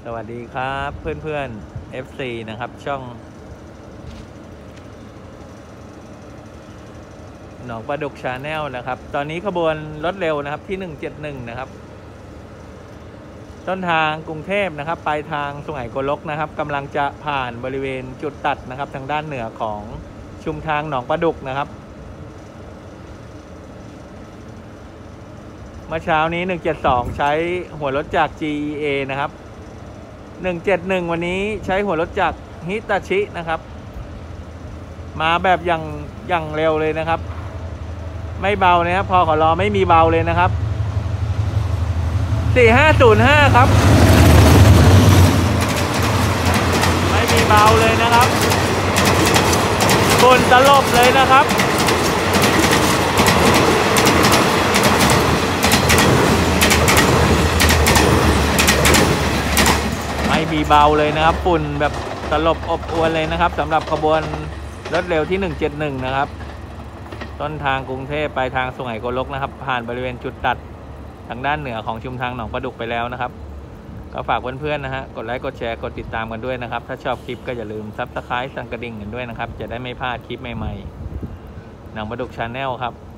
สวัสดีครับเพื่อนๆ FC นะครับช่องหนองปลาดุกชาแนลนะครับตอนนี้ขบวนรถเร็วนะครับที่171นะครับต้นทางกรุงเทพนะครับปลายทางสุไหงโกลกนะครับกำลังจะผ่านบริเวณจุดตัดนะครับทางด้านเหนือของชุมทางหนองปลาดุกนะครับเมื่อเช้านี้172ใช้หัวรถจาก GEA นะครับ171วันนี้ใช้หัวรถจากฮิตาชินะครับมาแบบอย่างเร็วเลยนะครับไม่เบานะครับพอขอรอไม่มีเบาเลยนะครับ4505ครับไม่มีเบาเลยนะครับฝุ่นตลบเลยนะครับไม่มีเบาเลยนะครับฝุ่นแบบตลบอบอวนเลยนะครับสำหรับขบวนรถเร็วที่171นะครับต้นทางกรุงเทพไปทางสุไหงโกลกนะครับผ่านบริเวณจุดตัดทางด้านเหนือของชุมทางหนองปลาดุกไปแล้วนะครับก็ฝากเพื่อนๆนะฮะกดไลค์กดแชร์กดติดตามกันด้วยนะครับถ้าชอบคลิปก็อย่าลืมSubscribeสั่นกระดิ่งกันด้วยนะครับจะได้ไม่พลาดคลิปใหม่ๆหนองปลาดุกชาแนลครับ